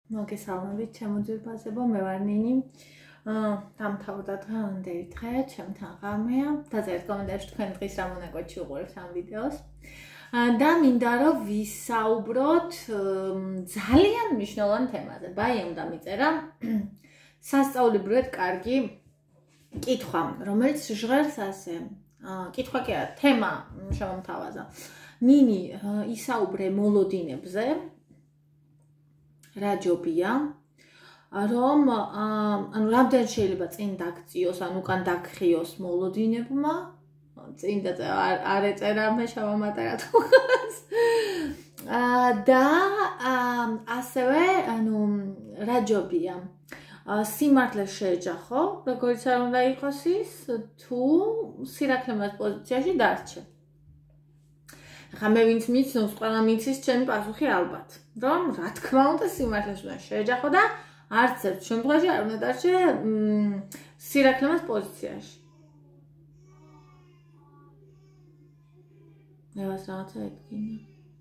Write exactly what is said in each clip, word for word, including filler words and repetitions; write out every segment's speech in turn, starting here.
მოგესალმებით, ჩემო ძვირფასებო, მე ვარ ნინი. დამთავრდა დღევანდელი დღე, ჩემთან ღამეა. დაწერეთ კომენტარებში თქვენ დღის რა მონაკვეთში უყურებთ ამ ვიდეოს. და მინდა რომ ვისაუბროთ ძალიან მნიშვნელოვან თემაზე. ბაი უნდა მიწერა სასწაულებრივად კარგი კითხვა, რომელიც ჟღერს ასე. კითხვა კი არა, თემა შემომთავაზა. ნინი ისაუბრე მოლოდინებზე. რა ჯობია, რომ ანუ რამდენ შეიძლება წინ დაგწიოს, ან უკან დაგხიოს მოლოდინებმა, წინ და არ ეწერა მე შავამატარა თუხას. და ასევე, ანუ რა ჯობია, სიმართლე შეეჯახო, როგორც არ უნდა იყოს ის, თუ სირაქლემას პოზიციაში დარჩე. ხა მე ვინც მიცნობს, ყველა მიცის ჩემი პასუხი ალბათ, რომ რა თქმა უნდა სიმართლეს უნდა შეეჯახო და არც ერთ შემთხვევაში არ უნდა დარჩე სირაქლემას პოზიციაში. ნებას რაღაცა ეთქინა.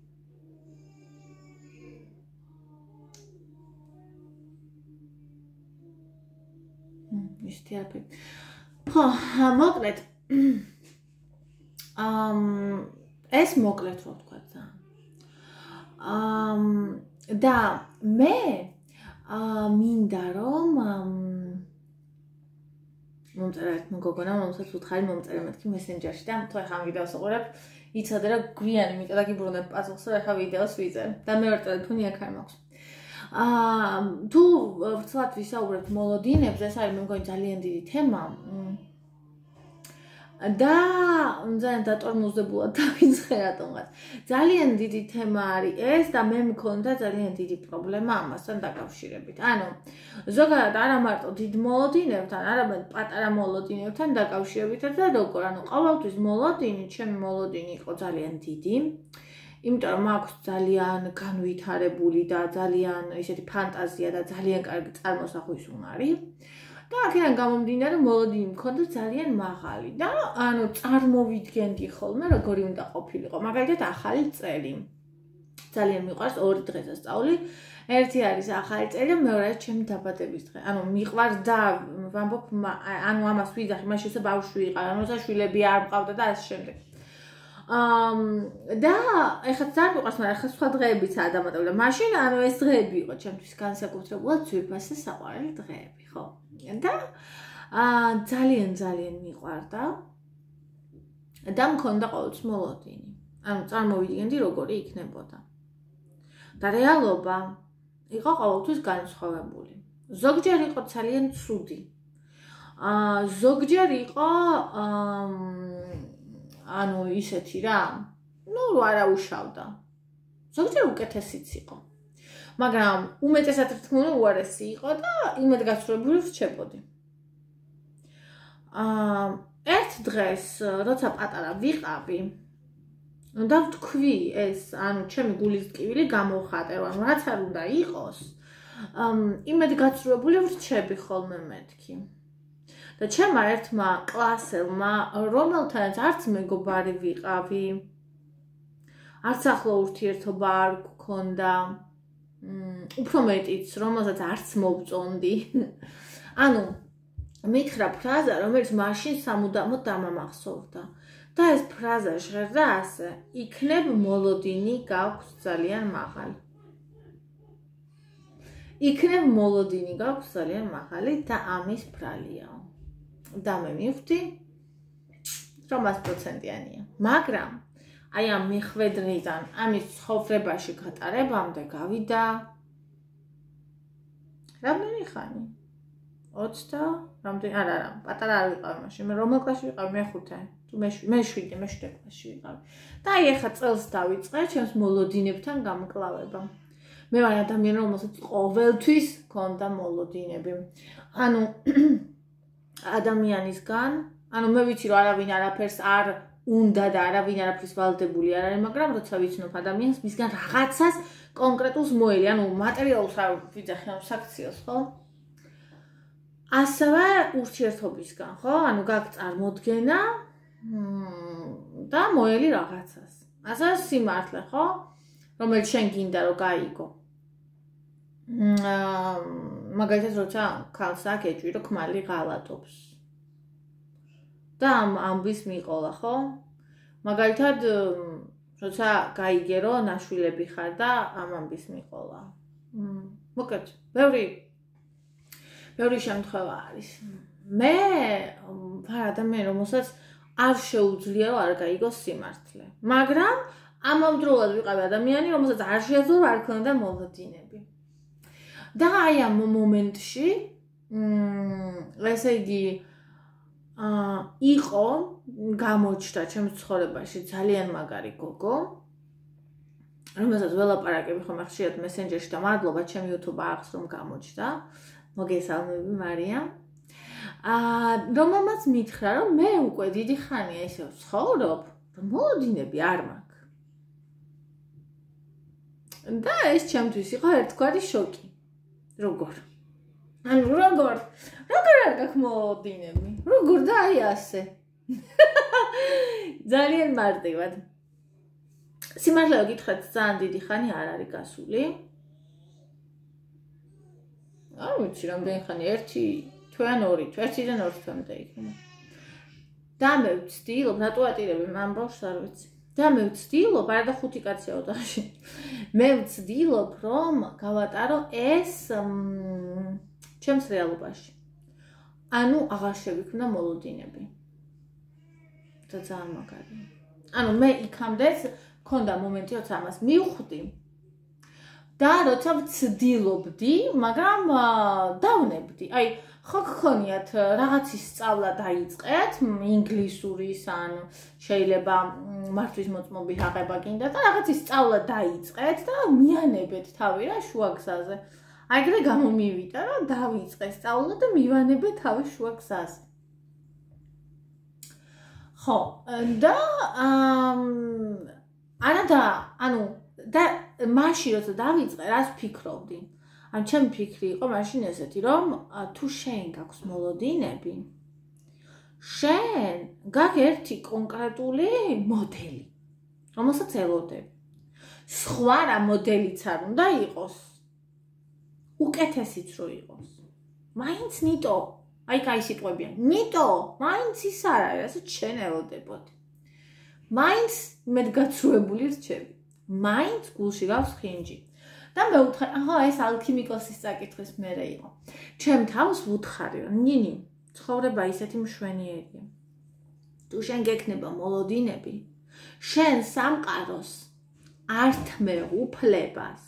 ისეთი არაფერი. ხო, მოკლედ. ამ ეს მოკლედ რო ვთქვა ძალიან. ამ და მე მინდა რომ მომწერა ერთ მოგოგონა, რომელსაც უთხარი მომწერა მეთქი მესენჯერში და თუ ახლა ამ ვიდეოს უყურებ, იცოდე რომ გვიანი მიტა და გიბრუნებ პასუხს, რომ ახლა ვიდეოს ვიძერ და მე ვარ ტელეფონი აქ არ მაქვს. აა თუ ვთქვათ ვისაუბრებთ მოლოდინებზე, ეს არის მე მგონი ძალიან დიდი თემა. და ძალიან დატორმოზებულად დავიწყე რატომღაც. ძალიან დიდი თემა არის ეს და მე მქონდა ძალიან დიდი პრობლემა ამასთან დაკავშირებით. ანუ ზოგადად არა მარტო დიდ მოლოდინებთან, არამედ პატარა მოლოდინებთან დაკავშირებით და როგორ, ანუ ყოველთვის მოლოდინი, ჩემი მოლოდინი იყო ძალიან დიდი. იმიტომ რომ მაქვს ძალიან განვითარებული და ძალიან ისეთი ფანტაზია და ძალიან კარგი წარმოსახვის უნარი. და აქედან გამომდინარე მოლოდინი მქონდა ძალიან მაღალი და ანუ წარმოვიდგენდი ხოლმე როგორი უნდა ყოფილიყო. მაგალითად ახალი წელი. ძალიან მიყვარს ორი დღესასწაული. ერთი არის ახალი წელი და მეორე არის ჩემი დაბადების დღე. ანუ მიყვარს და ვამბობ, ანუ ამას ვიძახი, მაშინ ესე ბავშვი ვიყავ, ანუ საშვილები არ მყავდა და ასე შემდეგ. ამ და ეხლა ძალიან მიყვარს, მაგრამ ეხლა სხვა დღეებიცაა დამატებული. მაშინ ანუ ეს დღეები იყო ჩემთვის განსაკუთრებულად ძვირფასი საყვარელი დღეები, ხო? და აა ძალიან ძალიან მიყვარდა და მქონდა ყოველთვის მოლოდინი. ანუ წარმოვიდგენდი როგორი იქნებოდა. და რეალობა იყო ყოველთვის განსხვავებული. ზოგჯერ იყო ძალიან ცუდი. აა ზოგჯერ იყო ანუ ისეთი რა, ნუ არა უშავდა. ზოგჯერ უკეთესიც იყო. მაგრამ უმეტესად რა თქმა უნდა უარესი იყო და იმედგაცრუებული რჩებოდი. აა ერთ დღეს, როცა პატარა ვიყავი, და ვთქვი ეს, ანუ ჩემი გულის ტკივილი გამოვხატე, ანუ რაც არ უნდა იყოს, იმედგაცრუებული ვრჩები ხოლმე მეთქი. და ჩემმა ერთმა კლასელმა, რომელთანაც არც მეგობარი ვიყავი, არც ახლო ურთიერთობა არ გქონდა, უფრო მეტიც, რომელსაც არც მოვწონდი. ანუ მითხრა ფრაზა, რომელიც მაშინ სამუდამოდ დამამახსოვრდა. და ეს ფრაზა ჟღერდა ასე: იქნებ მოლოდინი გაქვს ძალიან მაღალი. იქნებ მოლოდინი გაქვს ძალიან მაღალი და ამის ბრალიაო. და მე მივხვდი, რომ ას პროცენტიანია. მაგრამ აი ამ მიხვედრიდან ამის ცხოვრებაში გატარებამდე გავიდა რამდენი ხანი? ოცი და რამდენი? არა, არა, პატარა არ ვიყავი მაშინ. მე რომელ კლასში ვიყავი? მეხუთე. თუ მეშვიდე, მეშვიდე კლასში ვიყავი. და აი ახლა წელს დავიწყე ჩემს მოლოდინებთან გამკლავება. მე ვარ ადამიანი, რომელსაც ყოველთვის ჰქონდა მოლოდინები. ანუ ადამიანისგან, ანუ მე ვიცი რომ არავინ არაფერს არ უნდა და არავინ არაფრის ვალდებული არ არის, მაგრამ როცა ვიცნობ ადამიანს, მისგან რაღაცას კონკრეტულს მოელი, ანუ მატერიალს არ ვიძახი, ანუ საქციელს, ხო? ასევე ურთიერთობისგან, ხო? ანუ გაქვს წარმოდგენა და მოელი რაღაცას. ასე სიმართლე, ხო? რომელიც შენ გინდა რომ გაიგო. მაგალითად როცა ქალს აქ ეჭვი რომ ქმალი ღალატობს და ამ ამბის მიყოლა ხო მაგალითად როცა გაიგე რომ ნაშვილები ხარ და ამ ამბის მიყოლა მოკლედ ბევრი ბევრი შემთხვევა არის მე ვარ ადამიანი რომელსაც არ შეუძლია რომ არ გაიგოს სიმართლე მაგრამ ამავდროულად ვიყავი ადამიანი რომელსაც არ შეეძლო რომ არ ქონოდა მოლოდინები და აი ამ მომენტში ესე იგი იყო გამოჩნდა ჩემს ცხოვრებაში ძალიან მაგარი გოგო რომელსაც ველაპარაკები ხომ ხშირად მესენჯერში და მადლობა ჩემ YouTube აღს რომ გამოჩნდა მოგესალმები მარია აა რომელმაც მითხრა რომ მე უკვე დიდი ხანია ისე ვცხოვრობ რომ მოლოდინები არ მაქვს და ეს ჩემთვის იყო ერთგვარი შოკი როგორ ანუ როგორ როგორ არ გაქვს მოლოდინები როგორ და აი ასე ძალიან მარტივად სიმართლე გითხრათ ძალიან დიდი ხანი არ არის გასული არ ვიცი რამდენი ხანი ერთი თვე ან ორი თვე ერთიდან ორი თვემდე იქნება და მე ვცდილობ რატო ატირები მან ბავშვს არ ვიცი და მე ვცდილობ არა და ხუთი კაცია ოთახში მე ვცდილობ რომ გავატარო ეს ჩემს რეალობაში ანუ აღარ შევიქმნა მოლოდინები და ძალიან მაგარია ანუ მე იქამდეც მქონდა მომენტი როცა ამას მივხვდი და როცა ვცდილობდი მაგრამ დავნებდი აი ხო გქონიათ რაღაცის სწავლა დაიწყეთ ინგლისურის ან შეიძლება მართვის მოწმობი აღება გინდა და რაღაცის სწავლა დაიწყეთ და მიანებეთ თავი რა შუა გზაზე აი ეგრე გამომივიდა რომ დავიწყე სწავლა და მივანებე თავი შუა გზაზე ხო და არა და ანუ და მაშინ როცა დავიწყე რას ვფიქრობდი ან ჩემი ფიქრი იყო მაშინ ესეთი რომ თუ შენ გაქვს მოლოდინები შენ გაქვს ერთი კონკრეტული მოდელი რომელსაც ელოდები სხვა რა მოდელიც არ უნდა იყოს უკეთესიც რო იყოს მაინც ნიტო აი კაი სიტყვებია ნიტო მაინც ის არ არის ასე შენ ელოდებოდი მაინც მედგაცრუებული რჩები მაინც გულში გავს ხინჯი და მე ვუთხარ აჰა ეს ალქიმიკოსის წაკითხვის მერე იყო ჩემ თავს ვუთხარი რომ ნინი ცხოვრება ისეთი მშვენიერია თუ შენ გექნება მოლოდინები შენ სამყაროს არ თმეუფლებას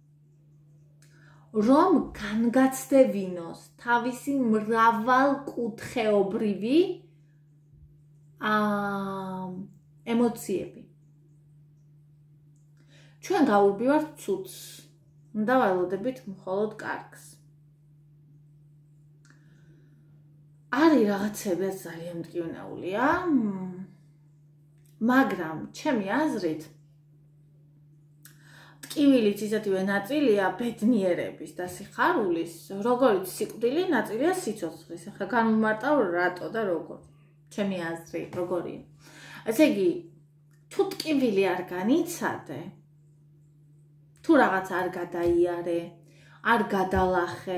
რომ განგაცდებინოს თავისი მრავალკუთხეობრივი აა ემოციები ჩვენ გავურბივართ ცუდს და ველოდებით მხოლოდ კარგს არის რაღაცები ძალიან მტკივნეულია მაგრამ ჩემი აზრით ტკივილიც ისეთივე ნაწილია ბედნიერების და სიხარულის როგორც სიკვდილი ნაწილია სიცოცხლის ახლა განვმარტავ რატო და როგორ ჩემი აზრი როგორია ესე იგი თუ ტკივილი არ განიცადე თუ რაღაც არ გადაიარე არ გადალახე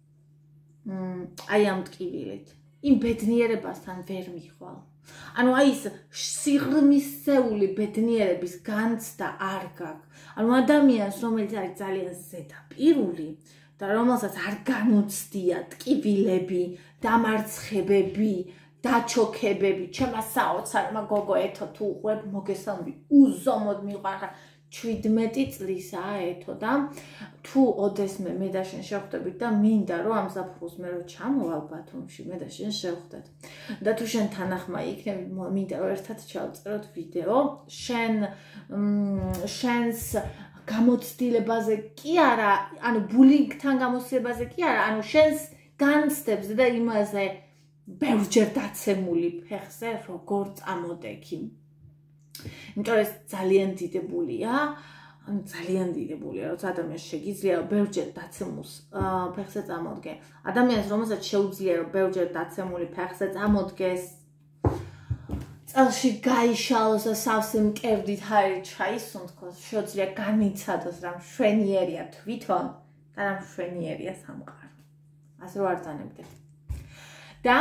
აი ამ ტკივილით იმ ბედნიერებასთან ვერ მიხვალ ანუ აი ეს სიღრმისეული ბედნიერების განცდა არ გაქვს ანუ ადამიანს რომელიც არის ძალიან ზედაპირული და რომელსაც არ განუცდია ტკივილები დამარცხებები დაჩოქებები ჩემა საოცარმა გოგო ეთო თუ უყვებ მოგესალმები უზომოდ მიყვარხარ შვიდმეტი წლისაა ეთო და თუ ოდესმე მე და შენ შევხვდებით და მინდა რომ ამ ზაფხულს მე რო ჩამოვალ ბათუმში მე და შენ შევხვდეთ და თუ შენ თანახმა იქნები მინდა რომ ერთად ჩავწეროთ ვიდეო შენ შენს გამოცდილებაზე კი არა ანუ ბულინგთან გამოცდილებაზე კი არა ანუ შენს განცდებზე და იმაზე ბევრჯერ დაცემული ფეხზე როგორ წამოდექი იმიტომ ეს ძალიან დიდებულია ან ძალიან დიდებულია როცა ადამიანს შეგიძლია ბევრჯერ დაცემულს ფეხზე წამოდგე ადამიანს რომელსაც შეუძლია რომ ბევრჯერ დაცემული ფეხზე წამოდგეს წელში გაიშალოს და სავსე მკერდით ჰაერი ჩაისუნთქოს შეუძლია განიცადოს რა მშვენიერია თვითონ და მშვენიერია სამყარო. ასე რომ არ ძანებდეთ. და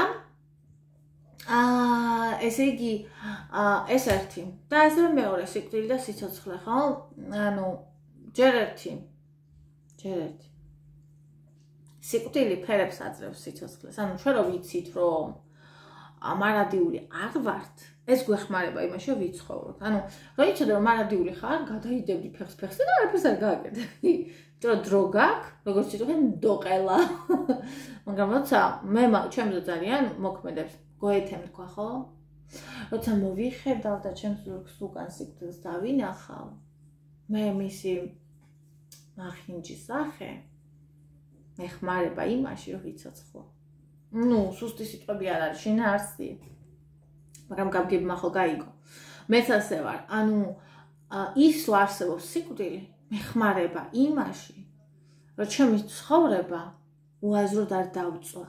აა ესე იგი ეს ერთი და ასევე მეორე სიკვდილი და სიცოცხლე, ხო? ანუ ჯერ ერთი ჯერ ერთი სიკვდილი ფერებს აძლევს სიცოცხლეს. ანუ ჩვენ რო ვიცით, რომ მარადიული არ ვართ, ეს გვეხმარება იმაში, რომ ვიცხოვროთ. ანუ რო იცოდე, რომ მარადიული ხარ, გადაიდებდი ფეხს ფეხს და არაფერს არ გააკეთებდი. იმიტომ რომ დრო გაქვს, როგორც იტყვიან, დოყელა. მაგრამ როცა მე ჩემზე ძალიან მოქმედებს, გოეთემ თქვა, ხო? როცა მოვიხედავ და ჩემს ზურგს უკან სიკვდილს დავინახავ, მე მისი მახინჯის სახე მეხმარება იმაში, რომ ვიცოცხლო. ნუ, სუსტი სიტყვები არ არის, შინაარსი. მაგრამ გამგებმა ხო გაიგო. მეც ასე ვარ. ანუ ის რომ არსებობს სიკვდილი, მეხმარება იმაში, რომ ჩემი ცხოვრება უაზროდ არ დავწვა.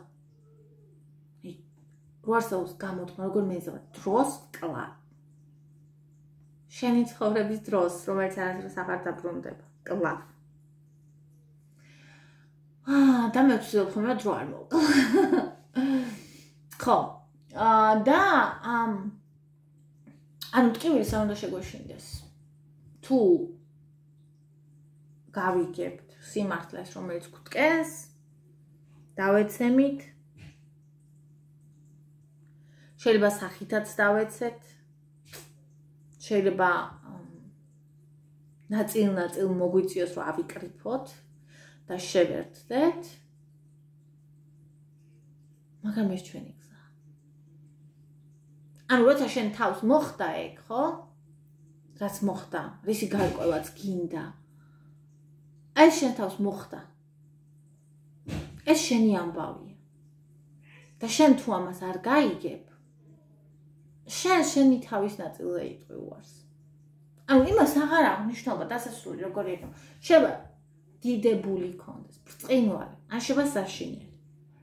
რო არსებობს გამოთქმა, როგორ მეძავ დროს კლავ. შენი ცხოვრების დროს, რომელიც არასდროს აღარ დაბრუნდება, კლავ. აა, და მე ვცდილობ ხოლმე დრო არ მოვკლ. ხო, აა და ამ ანუ ტკივილი სამ უნდა შეგვეშინდეს. თუ გავიგებთ სიმართლეს, რომელიც გვტკენს, დავეცემით. შეიძლება სახითაც დავეცეთ. შეიძლება ნაწილ-ნაწილ მოგვიწიოს, რომ ავიკრიფოთ და შევერთდეთ. მაგრამ ეს ჩვენი გზა. ანუ როცა შენ თავს მოხდა ეგ, ხო? რაც მოხდა, რისი გარკვევაც გინდა. ეს შენ თავს მოხდა. ეს შენი ამბავია. და შენ თუ ამას არ გაიგებ, შენ შენი თავის ნაწილზე იტყვი უარს. ანუ იმას აღარ აქვს მნიშვნელობა დასასრული როგორი იქნება. შეიძლება დიდებული ქონდეს, ბრწყინვალე, ან შეიძლება საშინელი.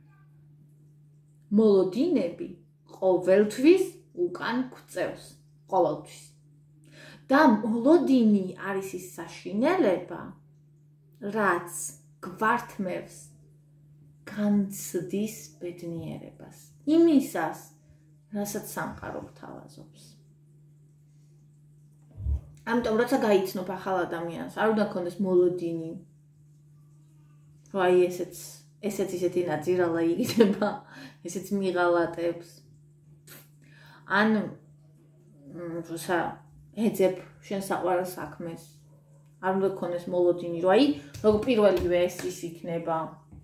მოლოდინები ყოველთვის უკან გვწევს, ყოველთვის. და მოლოდინი არის ის საშინელება, რაც გვართმევს განცდის ბედნიერებას. იმისას, რასაც სამყარო გთავაზობს. ამიტომ როცა გაიცნობ ახალ ადამიანს, არ უნდა გქონდეს მოლოდინი. რომ აი ესეც, ესეც ისეთი ნაძირალა იგდება, ესეც მიღალატებს. ან როცა ეძებ შენ საყვარელ საქმეს, არ უნდა გქონდეს მოლოდინი, რომ აი როგორ პირველივე ეს ის იქნება.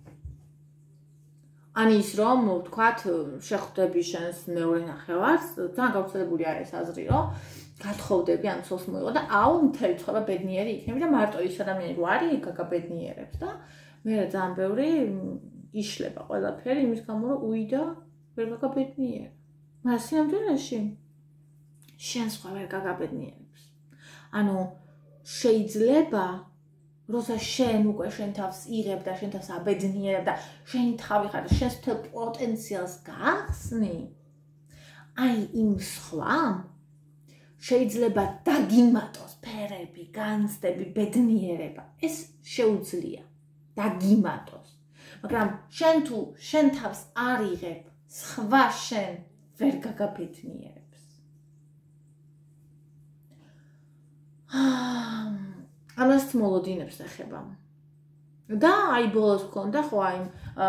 ან ის რომ ვთქვათ, შეხვდები შენს მეორე ნახევარს, ძალიან გავრცელებული არის აზრი, რომ გათხოვდები ან ცოლს მოიღო და აუ მთელი ცხოვრება ბედნიერი იქნები და მარტო ის ადამიანი რო არის, გაგაბედნიერებს და მე ძალიან ბევრი იშლება ყველაფერი იმის გამო, რომ უიდა ვერ გაგაბედნიერებ. მაგრამ სიამოვნებაში შენ სხვა ვერ გაგაბედნიერებს. ანუ შეიძლება როცა შენ უკვე შენ თავს იღებ და შენ თავს აბედნიერებ და შენი თავი ხარ და შენს მთელ პოტენციალს გახსნი, აი იმ სხვამ შეიძლება დაგიმატოს ფერები, განცდები, ბედნიერება. ეს შეუძლია დაგიმატოს. მაგრამ შენ თუ შენ თავს არ იღებ, სხვა შენ ვერ გაგაბედნიერებს. ამას მოლოდინებს ეხება. და აი ბოლოს მქონდა ხო აი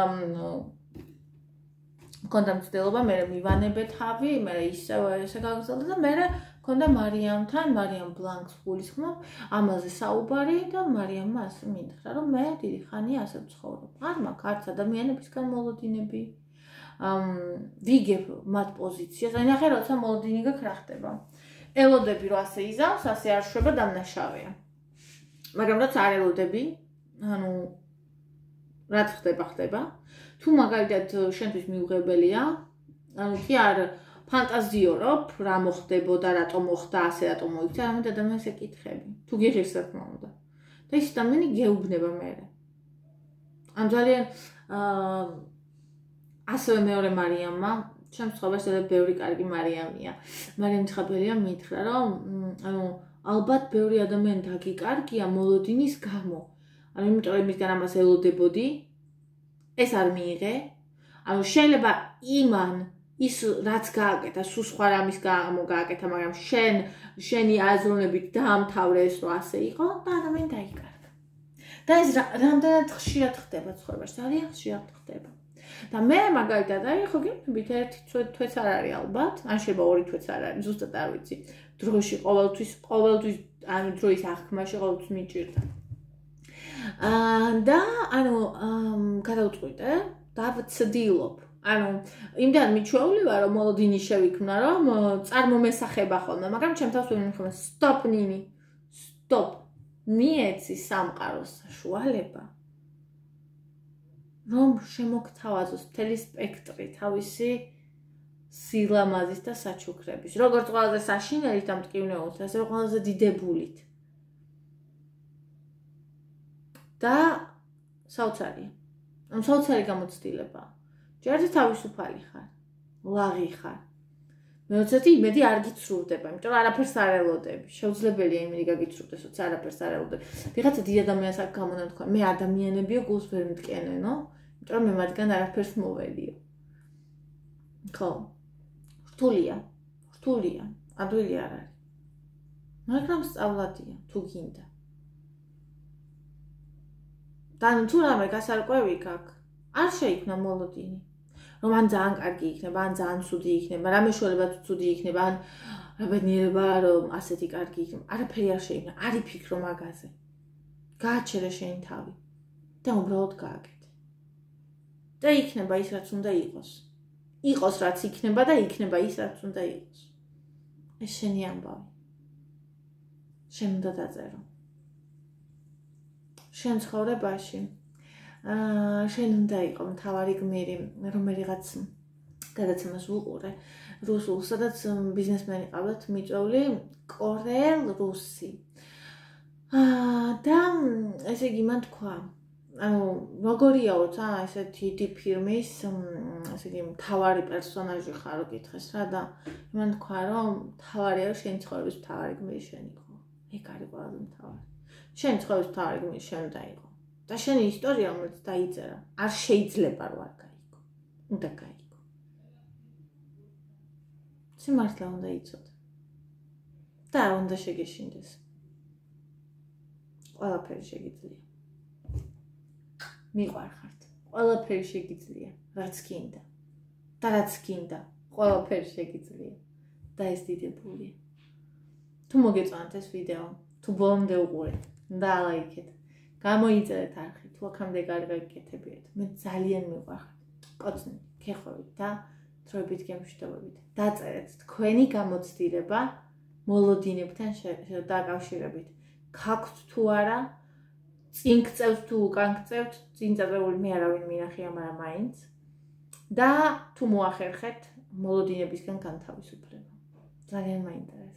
მქონდა მცდელობა, მე მივანებე თავი, მე ისე ესე გაგზავნა და მე მქონდა მარიამთან, მარიამ ბლანკს გულისხმობ, ამაზე საუბარი და მარიამმა ასე მითხრა, რომ მე დიდი ხანია ასე ვცხოვრობ. არ მაქვს არც ადამიანებისგან მოლოდინები. ვიგებ მათ პოზიციას, აი ნახე როცა მოლოდინი გაქვს რა ხდება. ელოდები რომ ასე იზავს, ასე არ შვება დამნაშავეა. მაგრამ რაც არ ელოდები, ანუ რაც ხდება, ხდება. თუ მაგალითად შენთვის მიუღებელია, ანუ კი არ ფანტაზიორობ, რა მოხდებოდა, რატომ მოხდა, ასე რატომ მოიქცა, ამით ადამიანს ეკითხები. თუ გიღირს რა თქმა უნდა. და ის ადამიანი გეუბნება მერე. ან ძალიან აა ასევე მეორე მარიამმა, ჩემს ცხოვრებაში ძალიან ბევრი კარგი მარიამია. მარიამ ცხადველია მითხრა, რომ ანუ ალბათ ბევრი ადამიანი დაგიკარგია მოლოდინის გამო. ანუ იმიტომ რომ მისგან ამას ელოდებოდი ეს არ მიიღე ანუ შეიძლება იმან ის რაც გააკეთა სულ სხვა რამის გამო გააკეთა მაგრამ შენ შენი აზროვნებით დაამთავრე ეს რომ ასე იყო და ადამიანი დაიკარგა და ეს რამდენად ხშირად ხდება ცხოვრებაში ძალიან ხშირად ხდება და მე მაგალითად აი ხო გეუბნებით ერთი თვეც არ არის ალბათ ან შეიძლება ორი თვეც არ არის ზუსტად არ ვიცი დროში ყოველთვის ყოველთვის ანუ დროის აღქმაში ყოველთვის მიჭირდა აა და ანუ გადავწყვიტე და ვცდილობ ანუ იმდან მიჩვეული ვარ რომ მოლოდინი შევიქმნა რომ წარმომესახება ხოლმე მაგრამ ჩემ თავს ვერ მიხმარ სტოპ ნინი სტოპ მიეცი სამყაროს საშუალება რომ შემოგთავაზოს მთელი სპექტრი თავისი სილამაზის და საჩუქრების როგორც ყველაზე საშინელით და მტკივნეულით ასევე ყველაზე დიდებულით და საოცარია ამ საოცარი გამოცდილება ჯერ თავისუფალი ხარ ლაღი ხარ მეოცეთი იმედი არ გიცრუდება იმიტომ რომ არაფერს არ ელოდები შეუძლებელია იმედი გაგიცრუდეს როცა არაფერს არ ელოდები ვიღაცა დიდ ადამიანს აქ გამონათქვა მე ადამიანებიო გულს ვერ მტკენენო იმიტომ რომ მე მათგან არაფერს მოვედიო ხო რთულია რთულია ადვილი არ არის მაგრამ სწავლადია თუ გინდა და თუ რამე გასარკვევი გაქვს არ შეიქმნა მოლოდინი რომ ან ძალიან კარგი იქნება ან ძალიან ცუდი იქნება რა მეშველება თუ ცუდი იქნება ან რა ბედნიერება რომ ასეთი კარგი იქნება არაფერი არ შეიქმნა არ იფიქრო მაგაზე გააჩერე შენი თავი და უბრალოდ გააკეთე და იქნება ის რაც უნდა იყოს იყოს რაც იქნება და იქნება ის რაც უნდა იყოს ეს შენი ამბავი შენ უნდა დაწერო შენ ცხოვრებაში აა შენ უნდა იყო მთავარი გმირი რომელიღაც გადაცემას ვუყურე რუსულ სადაც ბიზნესმენი ყავდათ მიწვეული კორელ რუსი აა და ესე იგი მან თქვა ანუ როგორია როცა ესეთი დიდი ფირმის ესე იგი მთავარი პერსონაჟი ხარო გითხეს რა და მან თქვა რომ მთავარია რომ შენი ცხოვრების მთავარი გმირი შენ იყო ეგ არის ყველაზე მთავარი შენი ცხოვრების მთავარი გმირი შენ უნდა იყო და შენი ისტორია რომელიც დაიწერა არ შეიძლება რომ არ გაიგო უნდა გაიგო სიმართლე უნდა იცოდე და არ უნდა შეგეშინდეს ყველაფერი შეგიძლია მიყვარხართ ყველაფერი შეგიძლია რაც გინდა და რაც გინდა ყველაფერი შეგიძლია და ეს დიდებულია თუ მოგეწონათ ეს ვიდეო თუ ბოლომდე უყურეთ და ლაიქეთ გამოიწერეთ არხი თუ აქამდე გარგაკეთებიათ მე ძალიან მიყვარხართ კოცნი გეხოვით და დროებით გემშვიდობებით დაწერეთ თქვენი გამოცდილება მოლოდინებთან დაკავშირებით გაქვთ თუ არა წინ გწევთ თუ უკან გწევთ წინ წაწეული მე არავინ მინახია მაგრამ მაინც და თუ მოახერხეთ მოლოდინებისგან განთავისუფლება ძალიან მაინტერესებს